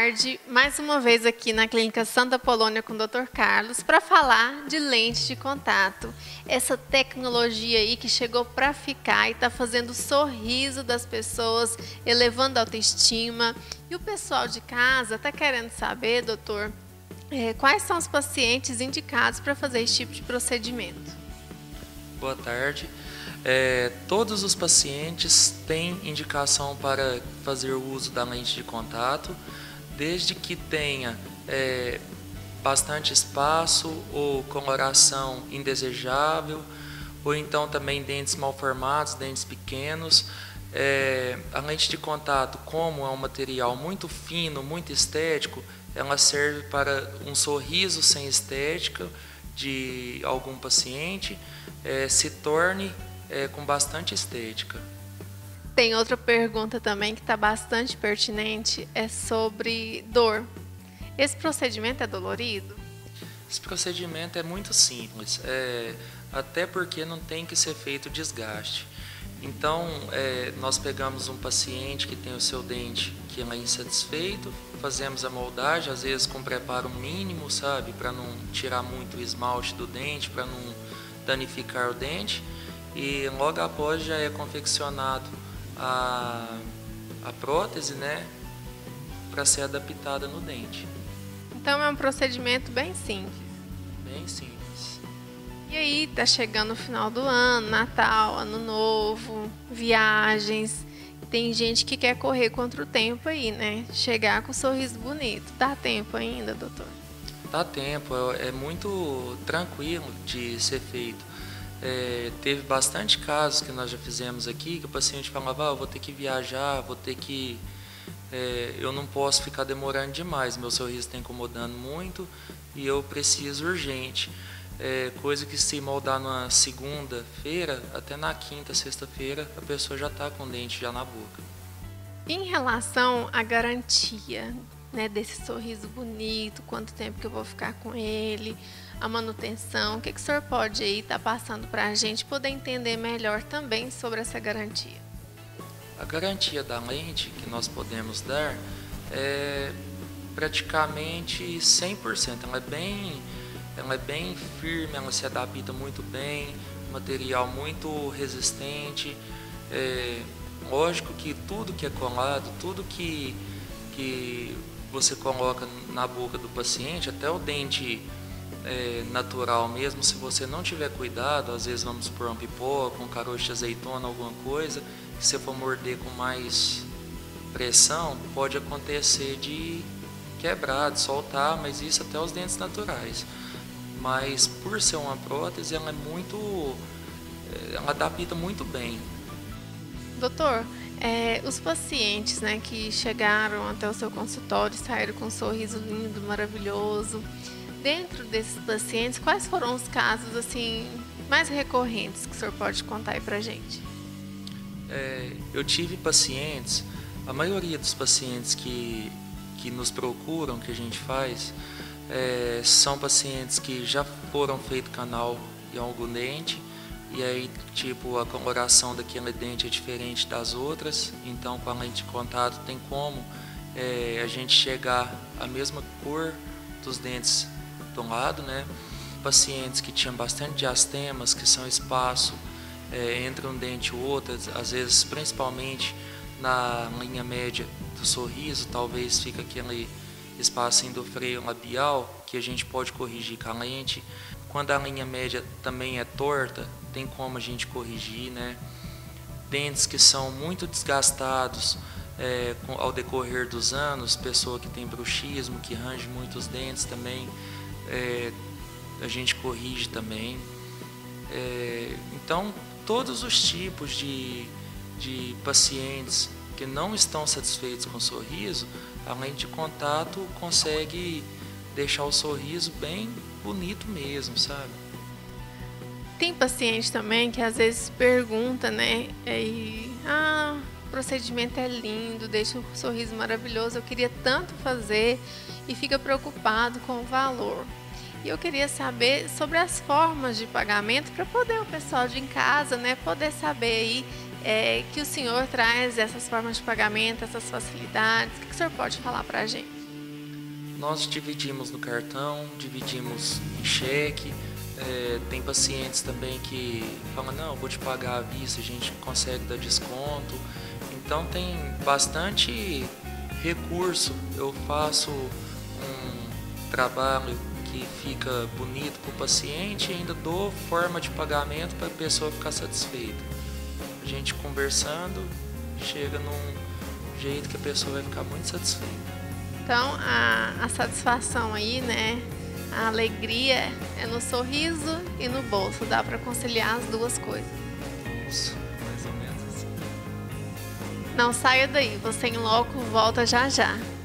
tarde, mais uma vez aqui na Clínica Santa Polônia com o Dr. Carlos para falar de lente de contato. Essa tecnologia aí que chegou para ficar e está fazendo o sorriso das pessoas, elevando a autoestima. E o pessoal de casa está querendo saber, doutor, quais são os pacientes indicados para fazer esse tipo de procedimento? Boa tarde. Todos os pacientes têm indicação para fazer o uso da lente de contato, desde que tenha bastante espaço ou coloração indesejável, ou então também dentes mal formados, dentes pequenos. A lente de contato, como é um material muito fino, muito estético, ela serve para um sorriso sem estética de algum paciente, se torne com bastante estética. Tem outra pergunta também que está bastante pertinente, é sobre dor. Esse procedimento é dolorido? Esse procedimento é muito simples, até porque não tem que ser feito desgaste. Então, nós pegamos um paciente que tem o seu dente que é insatisfeito, fazemos a moldagem, às vezes com preparo mínimo, sabe, para não tirar muito o esmalte do dente, para não danificar o dente. E logo após já é confeccionado a prótese, né, para ser adaptada no dente. Então é um procedimento bem simples. Bem simples. E aí, tá chegando o final do ano, Natal, Ano Novo, viagens. Tem gente que quer correr contra o tempo aí, né? Chegar com um sorriso bonito. Dá tempo ainda, doutor? Dá tempo, é muito tranquilo de ser feito. Teve bastante casos que nós já fizemos aqui que o paciente falava: eu vou ter que viajar, eu não posso ficar demorando demais, meu sorriso está incomodando muito e eu preciso urgente. Coisa que se moldar na segunda-feira, até na quinta, sexta-feira, a pessoa já está com o dente já na boca. Em relação à garantia, né, desse sorriso bonito, quanto tempo que eu vou ficar com ele, a manutenção, o que o senhor pode aí estar passando para a gente poder entender melhor também sobre essa garantia? A garantia da lente que nós podemos dar é praticamente 100%. Ela é bem firme, ela se adapta muito bem, material muito resistente. Lógico que tudo que é colado, tudo que você coloca na boca do paciente, até o dente natural mesmo, se você não tiver cuidado, às vezes vamos por um pipoca, um caroço de azeitona, alguma coisa, que você for morder com mais pressão, pode acontecer de quebrar, de soltar, mas isso até os dentes naturais. Mas por ser uma prótese, ela adapta muito bem. Doutor, os pacientes, né, que chegaram até o seu consultório, saíram com um sorriso lindo, maravilhoso. Dentro desses pacientes, quais foram os casos assim mais recorrentes que o senhor pode contar aí pra gente? Eu tive pacientes, a maioria dos pacientes que nos procuram, que a gente faz, são pacientes que já foram feito canal em algum dente, e aí tipo a coloração daquele dente é diferente das outras, então com a lente de contato tem como a gente chegar à mesma cor dos dentes do lado, né? Pacientes que tinham bastante diastemas, que são espaço entre um dente e o outro, às vezes principalmente na linha média do sorriso, talvez fica aquele espacinho do freio labial que a gente pode corrigir com a lente. Quando a linha média também é torta, tem como a gente corrigir, né? Dentes que são muito desgastados ao decorrer dos anos, pessoa que tem bruxismo, que range muitos dentes também, a gente corrige também. Então, todos os tipos de pacientes que não estão satisfeitos com o sorriso, a lente de contato consegue deixar o sorriso bem bonito mesmo, sabe? Tem paciente também que às vezes pergunta, né? O procedimento é lindo, deixa o sorriso maravilhoso, eu queria tanto fazer, e fica preocupado com o valor. E eu queria saber sobre as formas de pagamento para poder o pessoal de em casa, né, poder saber aí que o senhor traz essas formas de pagamento, essas facilidades. O que o senhor pode falar para a gente? Nós dividimos no cartão, dividimos em cheque. Tem pacientes também que falam, não, vou te pagar à vista, a gente consegue dar desconto. Então tem bastante recurso. Eu faço um trabalho que fica bonito para o paciente e ainda dou forma de pagamento para a pessoa ficar satisfeita. A gente conversando, chega num jeito que a pessoa vai ficar muito satisfeita. Então, a satisfação aí, né? A alegria é no sorriso e no bolso. Dá para conciliar as duas coisas. Isso, mais ou menos assim. Não saia daí, você em loco volta já já.